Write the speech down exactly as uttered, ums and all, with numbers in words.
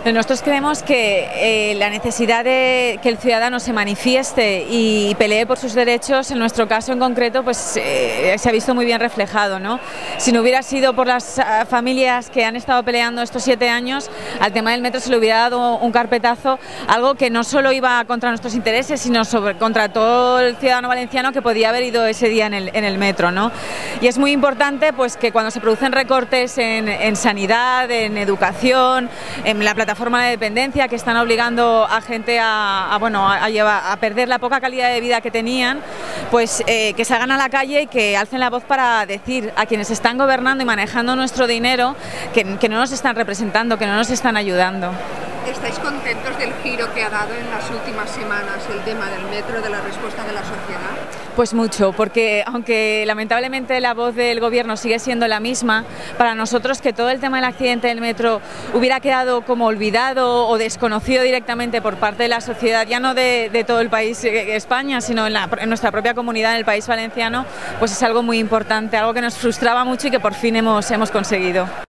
Nosotros creemos que eh, la necesidad de que el ciudadano se manifieste y pelee por sus derechos, en nuestro caso en concreto, pues eh, se ha visto muy bien reflejado, ¿no? Si no hubiera sido por las uh, familias que han estado peleando estos siete años, al tema del metro se le hubiera dado un carpetazo, algo que no solo iba contra nuestros intereses, sino sobre, contra todo el ciudadano valenciano que podía haber ido ese día en el, en el metro, ¿no? Y es muy importante pues que cuando se producen recortes en, en sanidad, en educación, en la plataforma forma de dependencia que están obligando a gente a, a, bueno, a, llevar, a perder la poca calidad de vida que tenían, pues eh, que salgan a la calle y que alcen la voz para decir a quienes están gobernando y manejando nuestro dinero que, que no nos están representando, que no nos están ayudando. ¿Estáis contentos del giro que ha dado en las últimas semanas el tema del metro, de la respuesta de la sociedad? Pues mucho, porque aunque lamentablemente la voz del gobierno sigue siendo la misma, para nosotros que todo el tema del accidente del metro hubiera quedado como olvidado o desconocido directamente por parte de la sociedad, ya no de, de todo el país, España, sino en, la, en nuestra propia comunidad, en el país valenciano, pues es algo muy importante, algo que nos frustraba mucho y que por fin hemos, hemos conseguido.